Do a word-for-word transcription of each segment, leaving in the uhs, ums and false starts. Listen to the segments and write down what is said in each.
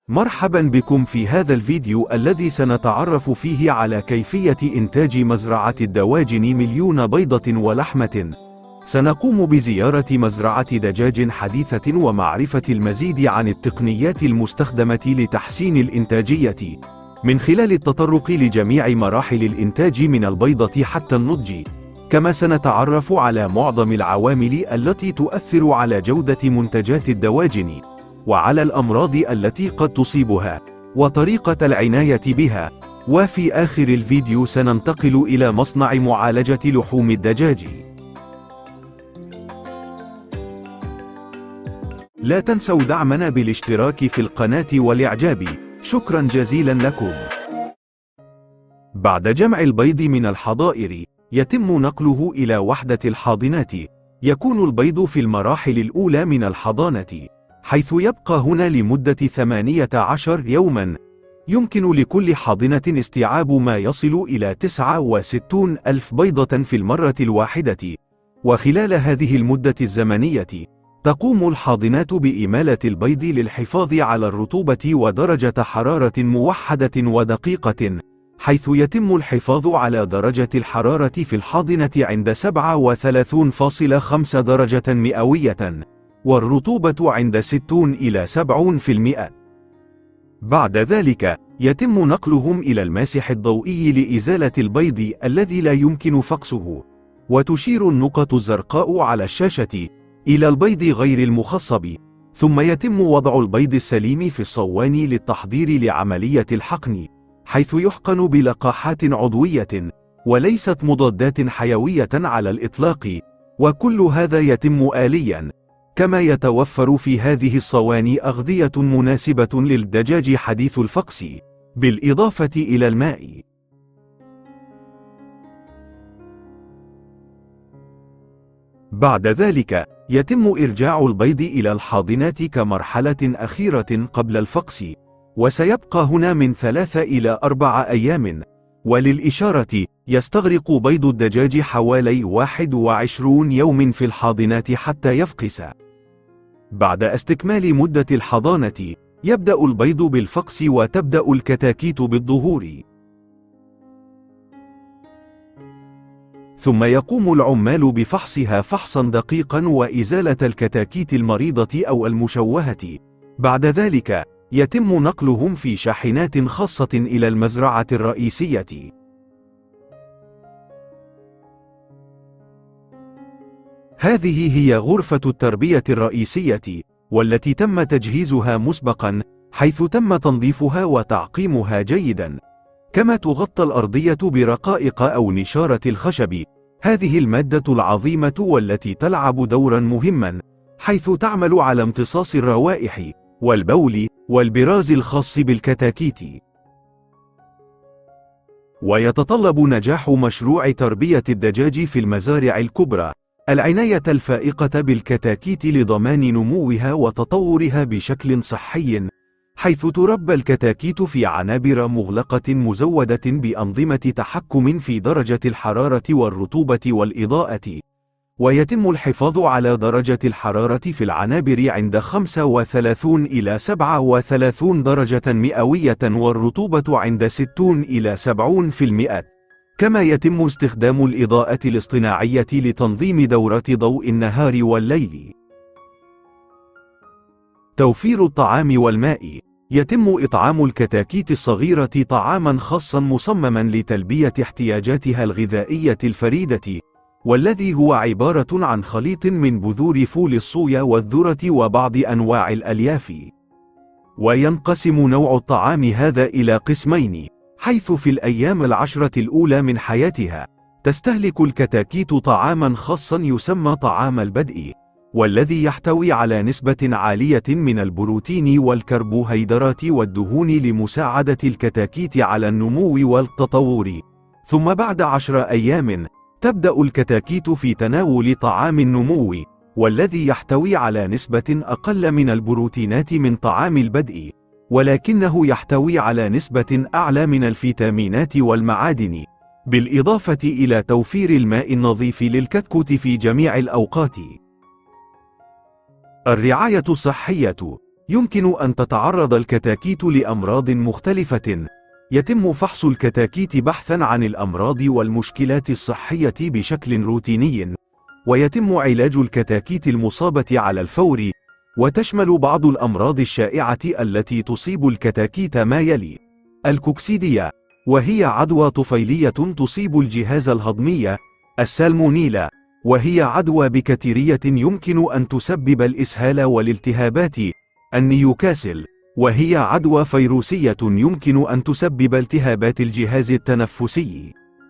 مرحبا بكم في هذا الفيديو الذي سنتعرف فيه على كيفية إنتاج مزرعة الدواجن مليون بيضة ولحمة. سنقوم بزيارة مزرعة دجاج حديثة ومعرفة المزيد عن التقنيات المستخدمة لتحسين الإنتاجية، من خلال التطرق لجميع مراحل الإنتاج من البيضة حتى النضج. كما سنتعرف على معظم العوامل التي تؤثر على جودة منتجات الدواجن، وعلى الأمراض التي قد تصيبها، وطريقة العناية بها. وفي آخر الفيديو سننتقل إلى مصنع معالجة لحوم الدجاج. لا تنسوا دعمنا بالاشتراك في القناة والإعجاب. شكرا جزيلا لكم. بعد جمع البيض من الحظائر، يتم نقله إلى وحدة الحاضنات. يكون البيض في المراحل الأولى من الحضانة، حيث يبقى هنا لمدة ثمانية عشر يوما. يمكن لكل حاضنة استيعاب ما يصل إلى تسعة وستين ألف بيضة في المرة الواحدة. وخلال هذه المدة الزمنية، تقوم الحاضنات بإمالة البيض للحفاظ على الرطوبة ودرجة حرارة موحدة ودقيقة، حيث يتم الحفاظ على درجة الحرارة في الحاضنة عند سبعة وثلاثين فاصلة خمسة درجة مئوية، والرطوبة عند ستين إلى سبعين بالمئة. بعد ذلك، يتم نقلهم إلى الماسح الضوئي لإزالة البيض الذي لا يمكن فقسه. وتشير النقط الزرقاء على الشاشة إلى البيض غير المخصب. ثم يتم وضع البيض السليم في الصوان للتحضير لعملية الحقن، حيث يحقن بلقاحات عضوية وليست مضادات حيوية على الإطلاق. وكل هذا يتم آليا. كما يتوفر في هذه الصواني أغذية مناسبة للدجاج حديث الفقس، بالإضافة إلى الماء. بعد ذلك، يتم إرجاع البيض إلى الحاضنات كمرحلة أخيرة قبل الفقس، وسيبقى هنا من ثلاثة إلى أربعة أيام. وللإشارة، يستغرق بيض الدجاج حوالي واحد وعشرين يوم في الحاضنات حتى يفقس. بعد استكمال مدة الحضانة، يبدأ البيض بالفقس وتبدأ الكتاكيت بالظهور. ثم يقوم العمال بفحصها فحصا دقيقا وإزالة الكتاكيت المريضة أو المشوهة. بعد ذلك، يتم نقلهم في شاحنات خاصة إلى المزرعة الرئيسية. هذه هي غرفة التربية الرئيسية، والتي تم تجهيزها مسبقا، حيث تم تنظيفها وتعقيمها جيدا. كما تغطى الأرضية برقائق أو نشارة الخشب، هذه المادة العظيمة والتي تلعب دورا مهما، حيث تعمل على امتصاص الروائح والبول والبراز الخاص بالكتاكيت. ويتطلب نجاح مشروع تربية الدجاج في المزارع الكبرى العناية الفائقة بالكتاكيت لضمان نموها وتطورها بشكل صحي، حيث تربى الكتاكيت في عنابر مغلقة مزودة بأنظمة تحكم في درجة الحرارة والرطوبة والإضاءة. ويتم الحفاظ على درجة الحرارة في العنابر عند خمسة وثلاثين إلى سبعة وثلاثين درجة مئوية، والرطوبة عند ستين إلى سبعين بالمئة. كما يتم استخدام الإضاءة الاصطناعية لتنظيم دورات ضوء النهار والليل. توفير الطعام والماء. يتم إطعام الكتاكيت الصغيرة طعاما خاصا مصمما لتلبية احتياجاتها الغذائية الفريدة، والذي هو عبارة عن خليط من بذور فول الصويا والذرة وبعض أنواع الألياف. وينقسم نوع الطعام هذا إلى قسمين، حيث في الأيام العشرة الأولى من حياتها، تستهلك الكتاكيت طعاما خاصا يسمى طعام البدء، والذي يحتوي على نسبة عالية من البروتين والكربوهيدرات والدهون لمساعدة الكتاكيت على النمو والتطور. ثم بعد عشر أيام، تبدأ الكتاكيت في تناول طعام النمو، والذي يحتوي على نسبة أقل من البروتينات من طعام البدء، ولكنه يحتوي على نسبة أعلى من الفيتامينات والمعادن، بالإضافة إلى توفير الماء النظيف للكتكوت في جميع الأوقات. الرعاية الصحية. يمكن أن تتعرض الكتاكيت لأمراض مختلفة. يتم فحص الكتاكيت بحثاً عن الأمراض والمشكلات الصحية بشكل روتيني، ويتم علاج الكتاكيت المصابة على الفور، وتشمل بعض الأمراض الشائعة التي تصيب الكتاكيت ما يلي: الكوكسيديا، وهي عدوى طفيلية تصيب الجهاز الهضمي. السالمونيلا، وهي عدوى بكتيرية يمكن أن تسبب الإسهال والالتهابات. النيوكاسل، وهي عدوى فيروسية يمكن أن تسبب التهابات الجهاز التنفسي.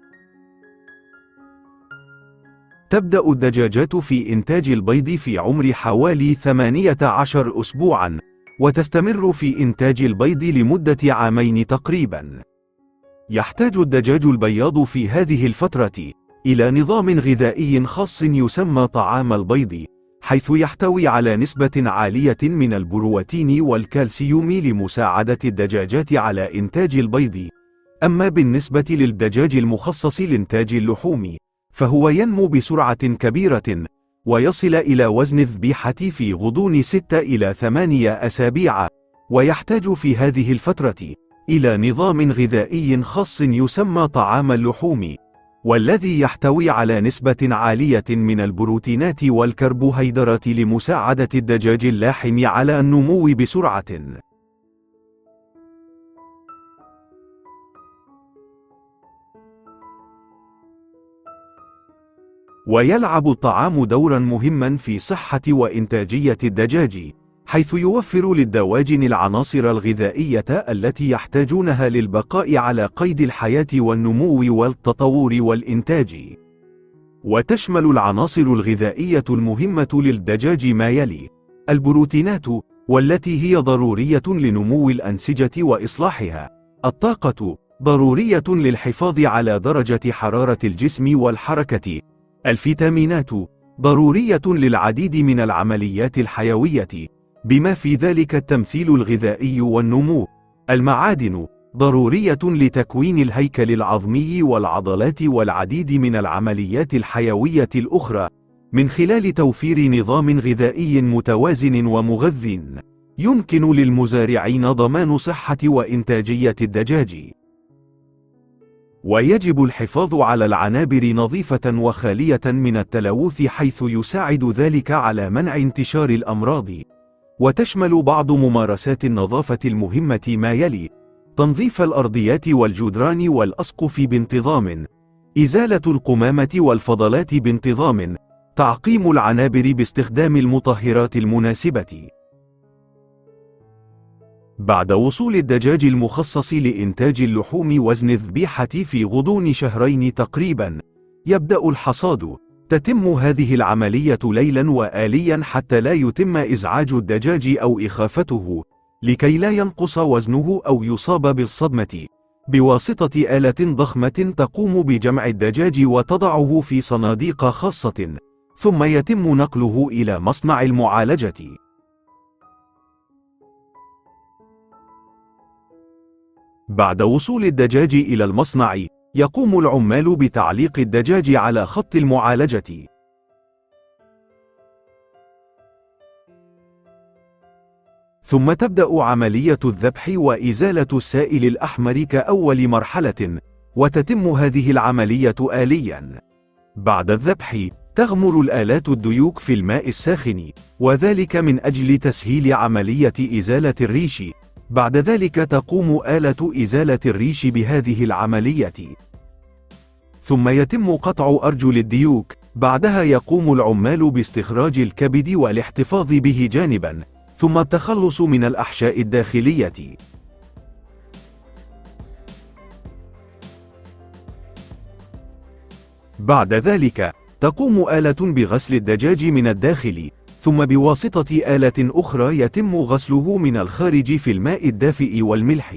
تبدأ الدجاجات في إنتاج البيض في عمر حوالي ثمانية عشر أسبوعاً، وتستمر في إنتاج البيض لمدة عامين تقريباً. يحتاج الدجاج البياض في هذه الفترة إلى نظام غذائي خاص يسمى طعام البيض، حيث يحتوي على نسبة عالية من البروتين والكالسيوم لمساعدة الدجاجات على إنتاج البيض. أما بالنسبة للدجاج المخصص لإنتاج اللحوم، فهو ينمو بسرعة كبيرة، ويصل إلى وزن الذبيحة في غضون ستة إلى ثمانية أسابيع، ويحتاج في هذه الفترة إلى نظام غذائي خاص يسمى طعام اللحوم، والذي يحتوي على نسبة عالية من البروتينات والكربوهيدرات لمساعدة الدجاج اللاحم على النمو بسرعة. ويلعب الطعام دورا مهما في صحة وإنتاجية الدجاج، حيث يوفر للدواجن العناصر الغذائية التي يحتاجونها للبقاء على قيد الحياة والنمو والتطور والإنتاج. وتشمل العناصر الغذائية المهمة للدجاج ما يلي: البروتينات، والتي هي ضرورية لنمو الأنسجة وإصلاحها. الطاقة، ضرورية للحفاظ على درجة حرارة الجسم والحركة. الفيتامينات، ضرورية للعديد من العمليات الحيوية، بما في ذلك التمثيل الغذائي والنمو. المعادن، ضرورية لتكوين الهيكل العظمي والعضلات والعديد من العمليات الحيوية الأخرى، من خلال توفير نظام غذائي متوازن ومغذٍ يمكن للمزارعين ضمان صحة وإنتاجية الدجاج. ويجب الحفاظ على العنابر نظيفة وخالية من التلوث، حيث يساعد ذلك على منع انتشار الأمراض. وتشمل بعض ممارسات النظافة المهمة ما يلي: تنظيف الأرضيات والجدران والأسقف بانتظام، إزالة القمامة والفضلات بانتظام، تعقيم العنابر باستخدام المطهرات المناسبة. بعد وصول الدجاج المخصص لإنتاج اللحوم وزن الذبيحة في غضون شهرين تقريبا، يبدأ الحصاد. تتم هذه العملية ليلا وآليا حتى لا يتم إزعاج الدجاج أو إخافته، لكي لا ينقص وزنه أو يصاب بالصدمة، بواسطة آلة ضخمة تقوم بجمع الدجاج وتضعه في صناديق خاصة، ثم يتم نقله إلى مصنع المعالجة. بعد وصول الدجاج إلى المصنع، يقوم العمال بتعليق الدجاج على خط المعالجة. ثم تبدأ عملية الذبح وإزالة السائل الأحمر كأول مرحلة، وتتم هذه العملية آلياً. بعد الذبح، تغمر الآلات الديوك في الماء الساخن، وذلك من أجل تسهيل عملية إزالة الريش. بعد ذلك تقوم آلة إزالة الريش بهذه العملية. ثم يتم قطع أرجل الديوك. بعدها يقوم العمال باستخراج الكبد والاحتفاظ به جانبا، ثم التخلص من الأحشاء الداخلية. بعد ذلك تقوم آلة بغسل الدجاج من الداخل، ثم بواسطة آلة أخرى يتم غسله من الخارج في الماء الدافئ والملح.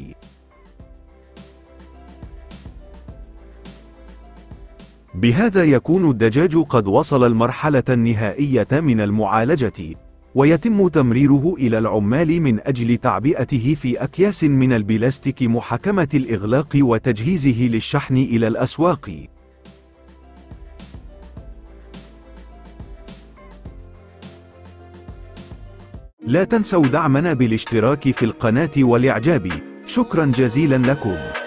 بهذا يكون الدجاج قد وصل المرحلة النهائية من المعالجة، ويتم تمريره إلى العمال من أجل تعبئته في أكياس من البلاستيك محكمة الإغلاق وتجهيزه للشحن إلى الأسواق. لا تنسوا دعمنا بالاشتراك في القناة والإعجاب. شكرا جزيلا لكم.